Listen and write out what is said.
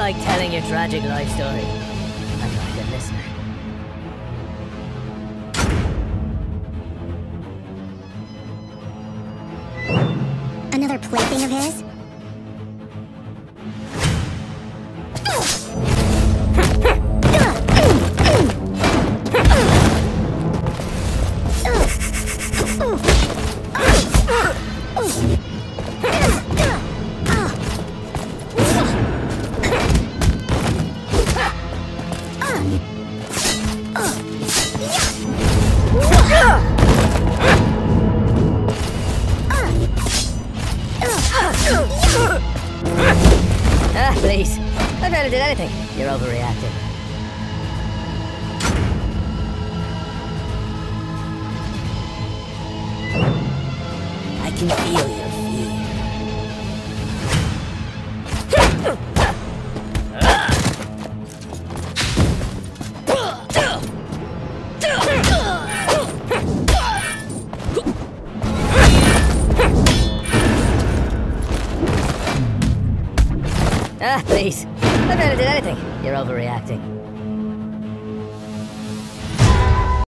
like telling your tragic life story. I'm not a good listener. Another plaything of his? Please. I barely did anything. You're overreacting. I can feel your fear. Please. I barely did anything. You're overreacting.